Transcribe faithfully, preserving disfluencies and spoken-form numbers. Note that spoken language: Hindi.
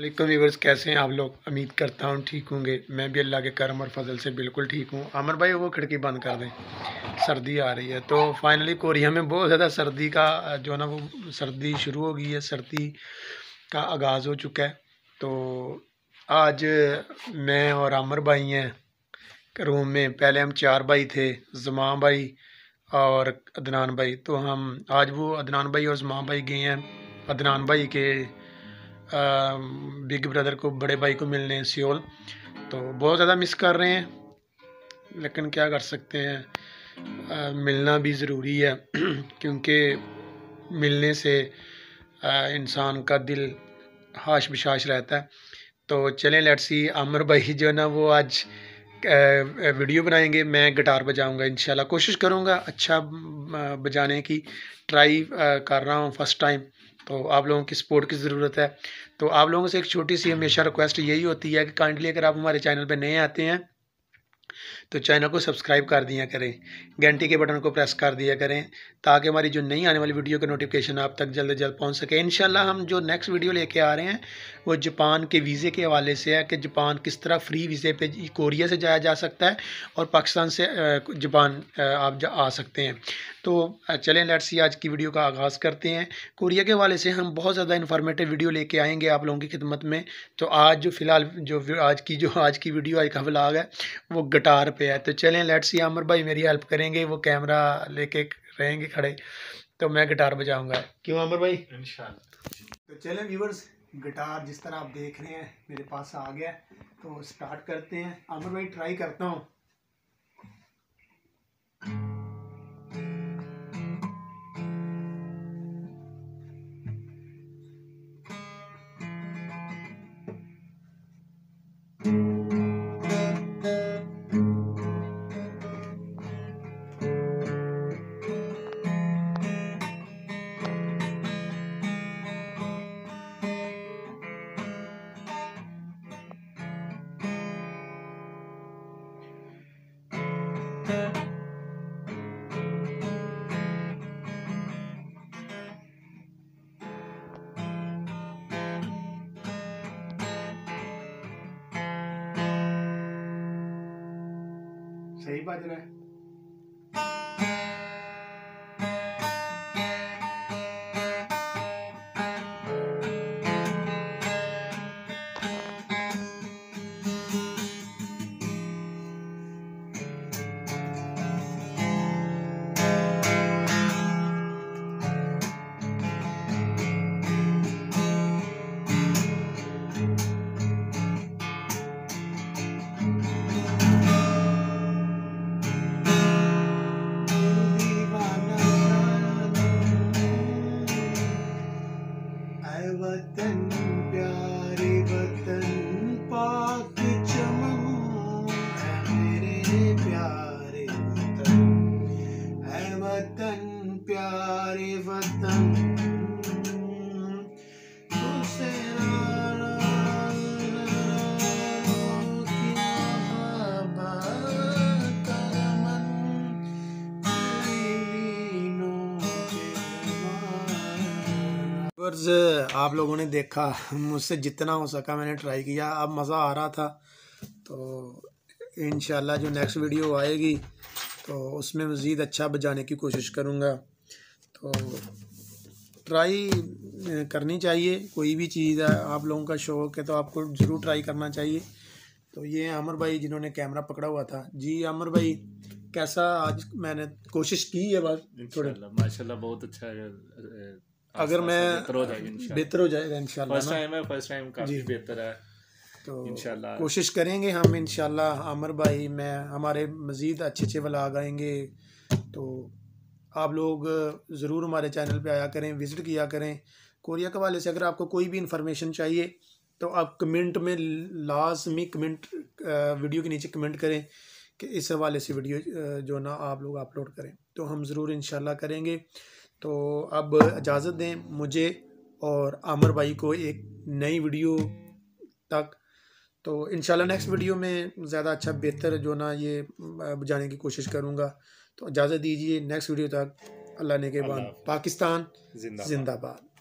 वालेकुम व्यूअर्स, कैसे हैं आप लोग। उम्मीद करता हूँ ठीक होंगे। मैं भी अल्लाह के करम और फजल से बिल्कुल ठीक हूँ। आमिर भाई वो खिड़की बंद कर दें, सर्दी आ रही है। तो फाइनली कोरिया में बहुत ज़्यादा सर्दी का जो है ना वो सर्दी शुरू हो गई है, सर्दी का आगाज़ हो चुका है। तो आज मैं और आमिर भाई हैं रूम में। पहले हम चार भाई थे, ज़मा भाई और अदनान भाई। तो हम आज वो अदनान भाई और ज़मा भाई गए हैं अदनान भाई के बिग ब्रदर को, बड़े भाई को मिलने सियोल। तो बहुत ज़्यादा मिस कर रहे हैं, लेकिन क्या कर सकते हैं, आ, मिलना भी ज़रूरी है क्योंकि मिलने से इंसान का दिल हाश बिशाश रहता है। तो चलें लेट्स सी। आमिर भाई जो है ना वो आज वीडियो बनाएंगे, मैं गिटार बजाऊंगा। इंशाल्लाह कोशिश करूंगा अच्छा बजाने की, ट्राई कर रहा हूं फर्स्ट टाइम। तो आप लोगों की सपोर्ट की ज़रूरत है। तो आप लोगों से एक छोटी सी हमेशा रिक्वेस्ट यही होती है कि काइंडली अगर आप हमारे चैनल पर नए आते हैं तो चैनल को सब्सक्राइब कर दिया करें, घंटी के बटन को प्रेस कर दिया करें, ताकि हमारी जो नई आने वाली वीडियो का नोटिफिकेशन आप तक जल्द से जल्द पहुंच सके। इंशाल्लाह हम जो नेक्स्ट वीडियो लेके आ रहे हैं वो जापान के वीज़े के हवाले से है कि जापान किस तरह फ्री वीज़े पे कोरिया से जाया जा सकता है और पाकिस्तान से जापान आप जा आ सकते हैं। तो चलें लेट्स सी, आज की वीडियो का आगाज़ करते हैं। कोरिया के हवाले से हम बहुत ज़्यादा इन्फॉर्मेटिव वीडियो लेके आएंगे आप लोगों की खिदमत में। तो आज जो फ़िलहाल जो आज की जो आज की वीडियो आज का व्लॉग है वो गिटार पे है। तो चलें लेट्स सी, आमिर भाई मेरी हेल्प करेंगे, वो कैमरा लेके रहेंगे खड़े, तो मैं गिटार बजाऊंगा। क्यों आमिर भाई? इंशाल्लाह। तो चलें व्यूअर्स, गिटार जिस तरह आप देख रहे हैं मेरे पास आ गया, तो स्टार्ट करते हैं। आमिर भाई ट्राई करता हूँ। सही बज रहा है। वतन प्यारे वतन पाक चमन है मेरे प्यारे वतन, है वतन प्यारे वतन आप लोगों ने देखा, मुझसे जितना हो सका मैंने ट्राई किया। अब मज़ा आ रहा था। तो इंशाल्लाह जो नेक्स्ट वीडियो आएगी तो उसमें मज़ीद अच्छा बजाने की कोशिश करूँगा। तो ट्राई करनी चाहिए, कोई भी चीज़ है, आप लोगों का शौक़ है तो आपको ज़रूर ट्राई करना चाहिए। तो ये आमिर भाई जिन्होंने कैमरा पकड़ा हुआ था। जी आमिर भाई, कैसा आज मैंने कोशिश की है बस थोड़ा माशाल्लाह बहुत अच्छा है। अगर मैं बेहतर हो जाएगा, बेहतर हो जाएगा इंशाल्लाह। फर्स्ट टाइम है, फर्स्ट टाइम काफ़ी बेहतर है। तो इंशाल्लाह कोशिश करेंगे हम इंशाल्लाह। आमिर भाई मैं हमारे मज़ीद अच्छे अच्छे व्लॉग आएंगे। तो आप लोग ज़रूर हमारे चैनल पे आया करें, विज़िट किया करें। कोरिया के हवाले से अगर आपको कोई भी इंफॉर्मेशन चाहिए तो आप कमेंट में लाजमी कमेंट वीडियो के नीचे कमेंट करें कि इस हवाले से वीडियो जो ना आप लोग अपलोड करें, तो हम ज़रूर इंशाल्लाह करेंगे। तो अब इजाज़त दें मुझे और आमिर भाई को एक नई वीडियो तक। तो इंशाल्लाह नेक्स्ट वीडियो में ज़्यादा अच्छा बेहतर जो ना ये बजाने की कोशिश करूँगा। तो इजाज़त दीजिए, नेक्स्ट वीडियो तक अल्लाह ने के बाद। पाकिस्तान जिंदाबाद।